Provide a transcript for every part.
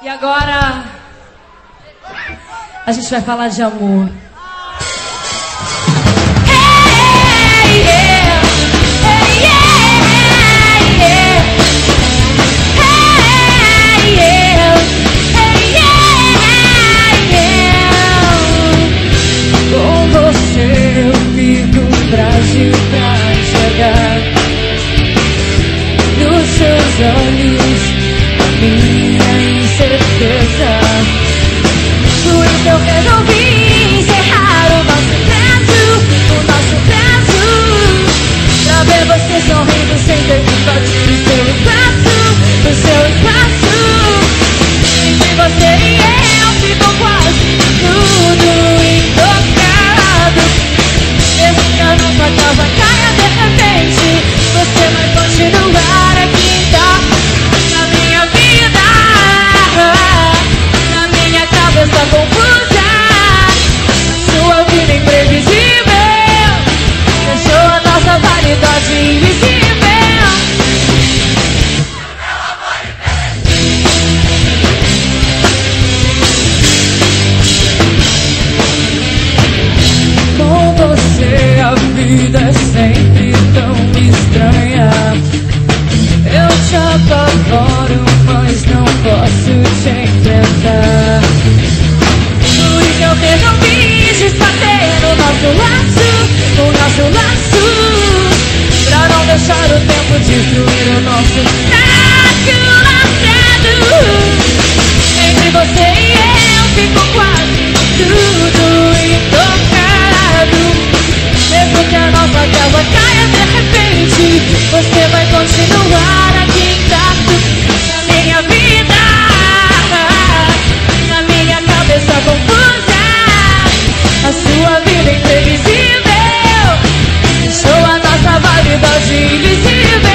E agora a gente vai falar de amor. Hey, yeah. Hey, yeah. Yeah. Hey, yeah. Hey, yeah. Com você eu fico o Brasil pra enxergar nos seus olhos minha incerteza. Por isso eu resolvi encerrar o nosso caso, pra ver você sorrindo sem ter que invadir o seu espaço. Entre você e eu ficou quase tudo intocado. Mesmo que a nossa casa caia de repente, você vai continuar aqui intacto. Essa confusa, sua vida imprevisível deixou a nossa validade invisível. Com você a vida é sempre tão estranha. Eu te apavoro, mas não posso te enfrentar. Eu resolvi desfazer o nosso laço, pra não deixar o tempo destruir o nosso laçado. Entre você e eu ficou quase tudo intocado. Mesmo que a nossa casa caia de repente, você vai continuar aqui intacto. Na minha vida, na minha cabeça confusa, a sua vida é imprevisível deixou a nossa validade invisível.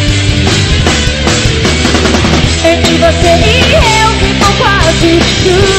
Entre você e eu ficou quase tudo